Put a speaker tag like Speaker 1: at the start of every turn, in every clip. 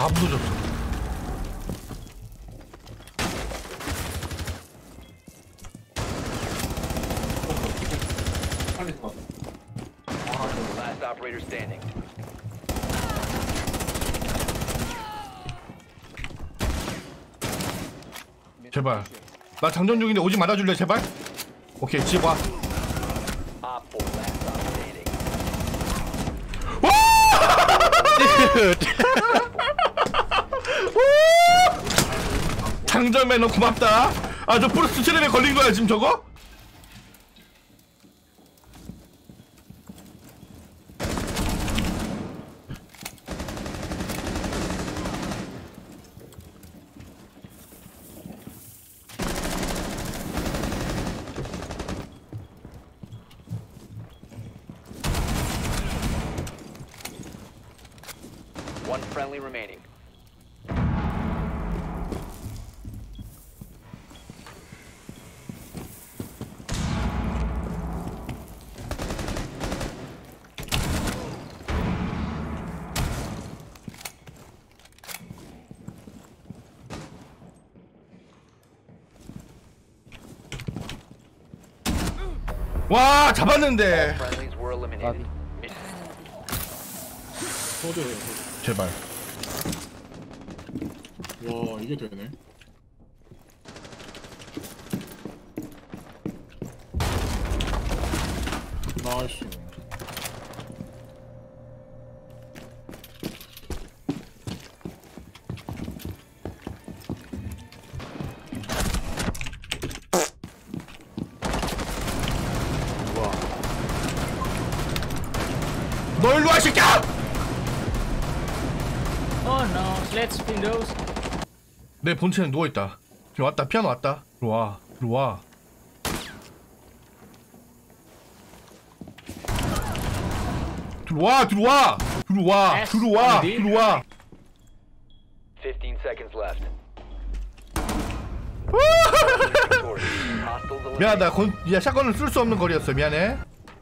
Speaker 1: 다 부서졌어.
Speaker 2: 빨리 가.
Speaker 3: Last operator standing.
Speaker 1: 제발. 나 장전 중인데 오지 말아줄래 제발? 오케이 집 와.
Speaker 3: Op 4 last stop standing.
Speaker 1: 장전 매너 고맙다. 아 저 프로스트 트랩에 걸린 거야 지금 저거?
Speaker 3: One friendly remaining.
Speaker 1: 와 잡았는데.
Speaker 3: Friendlies were eliminated.
Speaker 2: 소드.
Speaker 1: 제발.
Speaker 2: 와 이게 되네. 나이스.
Speaker 1: 너 일로 와 새끼야!
Speaker 4: Oh no, let's Windows.
Speaker 1: 내 본체는 누워있다. 지금 왔다 피아노 왔다. 들어와 들어와. 들어와 들어와 들어와 들어와 들어와.
Speaker 3: 15 seconds left. Hostiles
Speaker 1: 미안하다.
Speaker 3: eliminated.
Speaker 1: 야 샷건을 쓸 수 없는 거리였어. 미안해.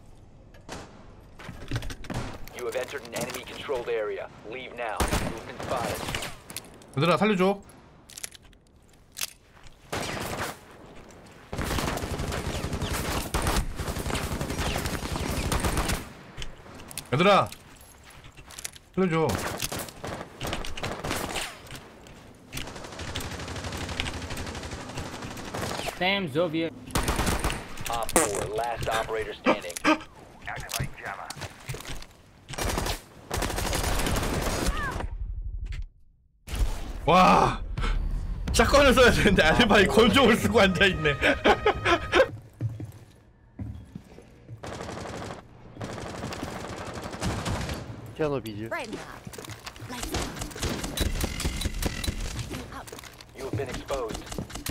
Speaker 3: You have entered an enemy controlled area. Leave now. You've been spotted.
Speaker 1: 얘들아 살려줘. 얘들아 살려줘.
Speaker 4: Damn, Soviet.
Speaker 3: Op 4 last operator standing.
Speaker 1: 와 샷건을 써야 되는데 알바이 권총을 쓰고 앉아있네.
Speaker 5: 피아노 비즈.
Speaker 6: Right now. Lights out.
Speaker 3: You have been exposed.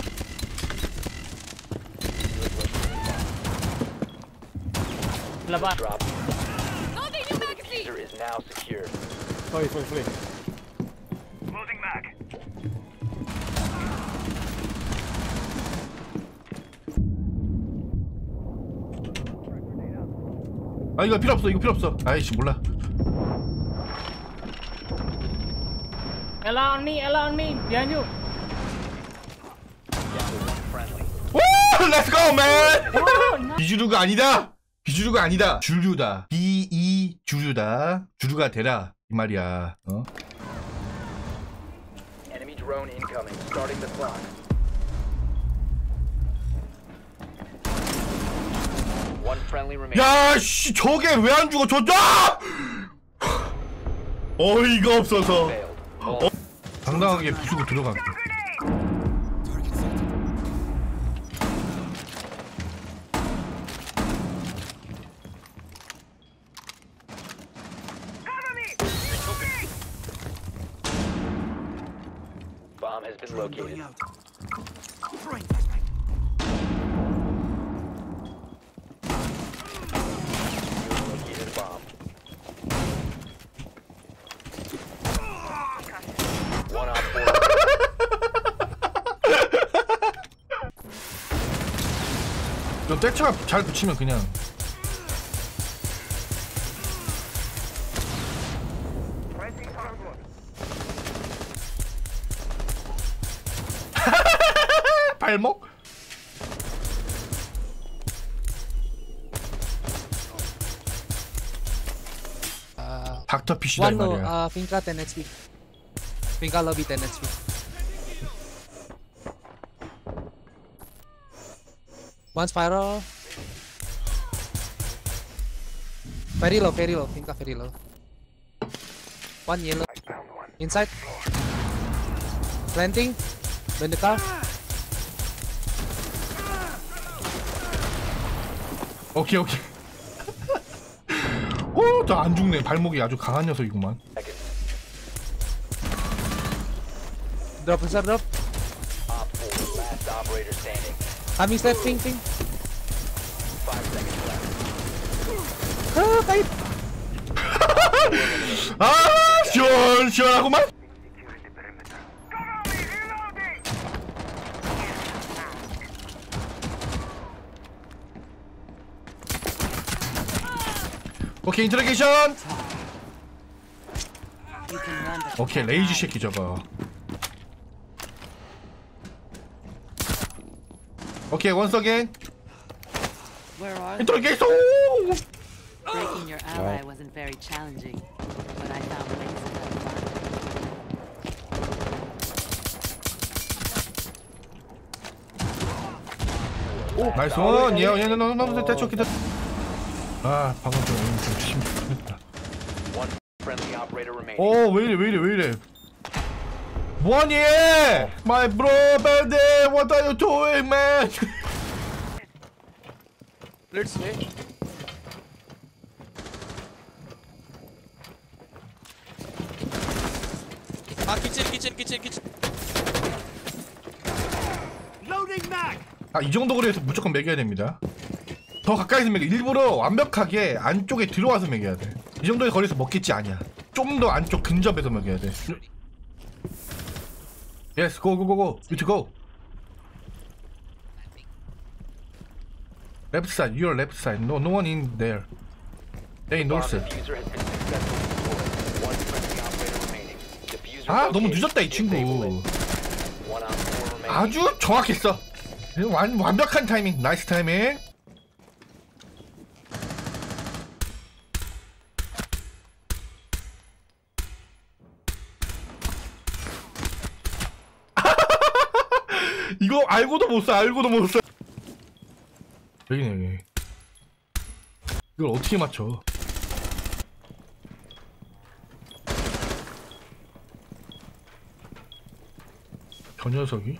Speaker 4: Laban.
Speaker 3: Drop.
Speaker 6: Loading new magazine.
Speaker 3: Diffuser is now secure.
Speaker 2: 소리.
Speaker 1: 아 이거 필요 없어. 이거 필요 없어. 아이씨 몰라.
Speaker 4: Allow on me, behind you.
Speaker 3: Friendly.
Speaker 1: 오 렛츠 고 맨.
Speaker 4: Oh, no.
Speaker 1: 비주류가 아니다. 비주류가 아니다. 주류다. 비이 주류다. 주류가 되라 이 말이야. 어?
Speaker 3: Enemy drone incoming. Starting the clock. One friendly remaining.
Speaker 1: 야씨 저게 왜 안 죽어 저자. 어이가 없어서.
Speaker 3: Failed. All
Speaker 1: 당당하게 부수고 들어갈게.
Speaker 3: bomb has been located. Located a bomb. One op 4.
Speaker 1: 너 떼차가 잘 붙이면 그냥. 발목? 닥터 피쉬다 이
Speaker 7: One low,
Speaker 1: 말이야.
Speaker 7: Finca 10 HP. Finca lobby 10 HP. One spiral. Very low, Finca very low. One yellow. Inside. Planting. Bend the car.
Speaker 1: 오케이. 오, 나 안 죽네. 발목이 아주 강한 녀석이구만.
Speaker 7: Drop inside, drop.
Speaker 3: Op 4, last operator standing.
Speaker 7: Coming step, ping.
Speaker 3: 5 seconds left.
Speaker 7: Kait.
Speaker 1: 아, 시원하구만. 오케이, 인터로게이션. 오케이, 레이지 새끼 저거. 오케이, 원스 어게인. 인터로게이션.
Speaker 8: Breaking your ally wasn't very challenging, but I found ways to have fun.
Speaker 1: 나이스 원. 얘 너무 대충 기다. 아, 방금 좀 심했다.
Speaker 3: One friendly operator remaining.
Speaker 1: 오, 왜 이래. 뭐하니? My bro, baby, what are you doing, man?
Speaker 7: Let's wait. kitchen.
Speaker 1: 아, 이 정도 거리에서 무조건 매겨야 됩니다. 더 가까이서 매겨. 일부러 완벽하게 안쪽에 들어와서 매겨야 돼. 이 정도의 거리에서 먹겠지 아니야. 좀 더 안쪽 근접해서 먹여야 돼. Yes, go. You to go. Left side, your left side. No one in there. They
Speaker 3: Bomb
Speaker 1: north.
Speaker 3: diffuser has been successfully deployed. One friendly operator remaining. Diffuser
Speaker 1: 아, 너무
Speaker 3: located.
Speaker 1: 늦었다 이 친구.
Speaker 3: Disable it. One on 4 remaining.
Speaker 1: 아주 정확했어. 완벽한 타이밍. 나이스 타이밍. 이거 알고도 못 써. 여기네. 이걸 어떻게 맞춰? 저 녀석이?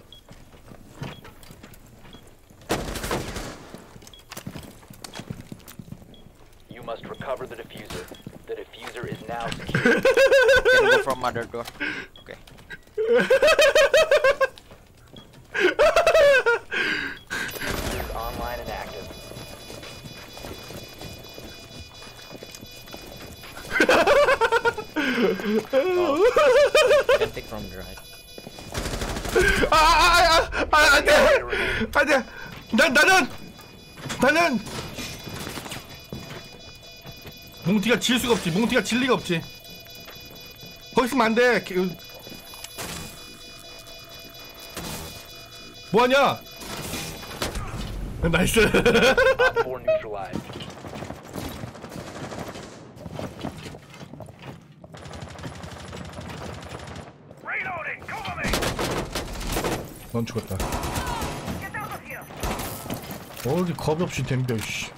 Speaker 3: You must recover the diffuser. The diffuser is now secure.
Speaker 9: Can go from other door. Okay.
Speaker 3: Diffuser is online and active.
Speaker 9: You can take from the right.
Speaker 1: 안돼. 나는 몽티가 질 수가 없지. 몽티가 질 리가 없지. 거기 있으면 안 돼. 뭐하냐? 나이스.
Speaker 3: Op 4 neutralized.
Speaker 1: 넌 죽었다. 어디 겁 없이 덤벼. 씨.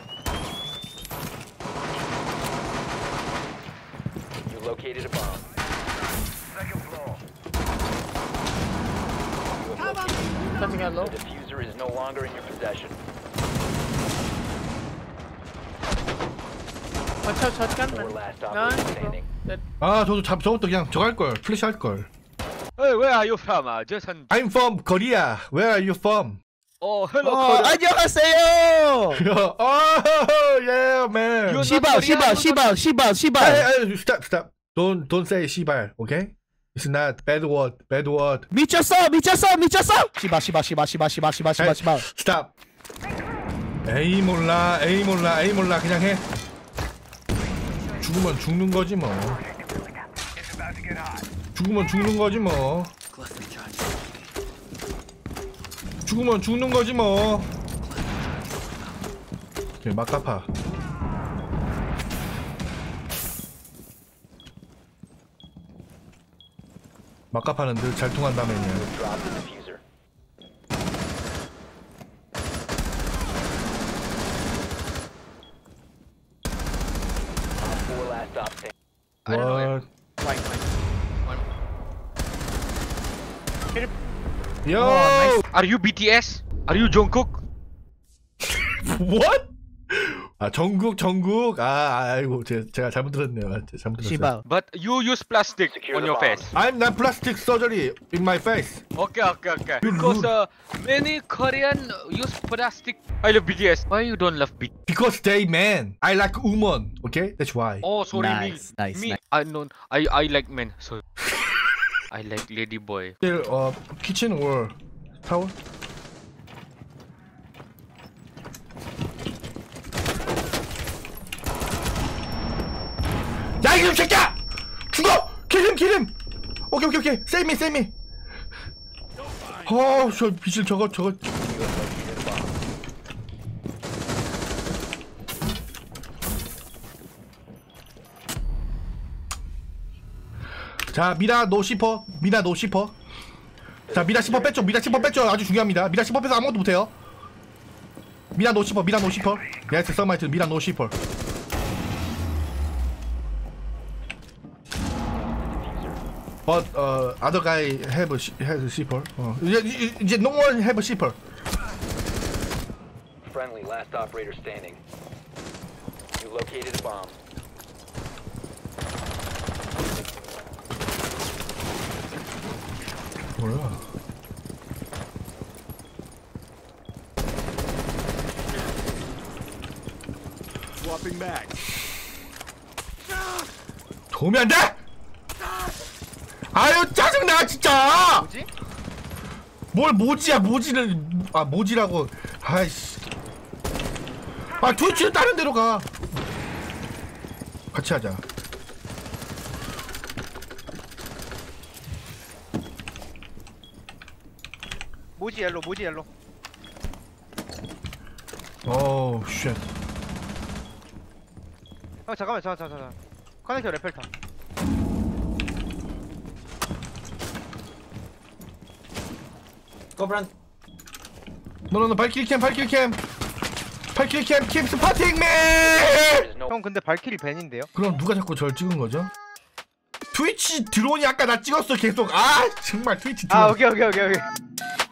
Speaker 3: You located a bomb. You have located.
Speaker 4: Touching hello.
Speaker 3: The diffuser is no longer in your possession.
Speaker 4: Shotgun.
Speaker 3: Four last operator standing.
Speaker 1: 아, 저것도 그냥 저거 할 걸. 플래시 할 걸.
Speaker 9: Hey, where are you from? Jason.
Speaker 1: I'm from Korea. Where are you from?
Speaker 9: Oh, hello. Korea.
Speaker 7: 안녕하세요.
Speaker 1: Oh, yeah, man.
Speaker 9: You-
Speaker 7: 시발.
Speaker 1: Hey, stop. Don't say 시발, okay? It's not bad word.
Speaker 7: 미쳤어. 시발.
Speaker 1: Stop. 에이 몰라. 그냥 해. 죽으면 죽는 거지 뭐. 죽으면 죽는 거지 뭐. 오케이, 막가파. 막가파는 늘 잘 통한다면요.
Speaker 3: Drop the diffuser. Op 4 last stop standing.
Speaker 9: I don't know him.
Speaker 1: 와,
Speaker 9: Fine, fine. One.
Speaker 1: 요!
Speaker 9: Are you BTS? Are you Jungkook?
Speaker 1: What? 아 정국 아이고 제가 잘못 들었네요. 잘못 들었어요.
Speaker 7: 씨발.
Speaker 9: But you use plastic
Speaker 3: Secure
Speaker 9: on
Speaker 3: the
Speaker 9: your
Speaker 3: bomb.
Speaker 9: face.
Speaker 1: I'm not plastic surgery in my face.
Speaker 9: Okay, okay, okay.
Speaker 1: You
Speaker 9: Because
Speaker 1: rude.
Speaker 9: many Korean use plastic. I love BTS. Why you don't love BTS?
Speaker 1: Because they man. I like woman. Okay, that's why.
Speaker 9: Oh, sorry,
Speaker 7: Nice,
Speaker 9: me.
Speaker 7: nice,
Speaker 9: Me.
Speaker 7: nice.
Speaker 9: I like men. So I like lady boy.
Speaker 1: Still, kitchen or tower? 야 이놈 새끼야! 죽어! 킬힘! 오케이 save me. 저 비실 저거. 자 미라 노 시퍼. 자 미라 시퍼 뺐죠. 아주 중요합니다. 미라 시퍼 빼서 아무것도 못해요. 미라 노 시퍼. 예스 서마이트 미라 노 시퍼. But other guy have a shipper. 이제 no one have a shipper.
Speaker 3: Friendly, last operator standing. You located a bomb.
Speaker 1: 뭐야? 도움이 안 돼! 아유 짜증나 진짜!
Speaker 9: 뭐지?
Speaker 1: 뭘 모지라고. 아이씨. 트위치는 다른 데로 가. 같이 하자.
Speaker 9: 모지 옐로.
Speaker 1: 오우 쉣.
Speaker 9: 잠깐만. 커넥터 레펠타.
Speaker 1: 너너너 발키리 캠 keep spotting me.
Speaker 3: There is no
Speaker 9: 형 근데 발키리 벤인데요?
Speaker 1: 그럼 누가 자꾸 저를 찍은 거죠? 트위치 드론이 아까 나 찍었어 계속. 아 정말 트위치 드론.
Speaker 9: 오케이.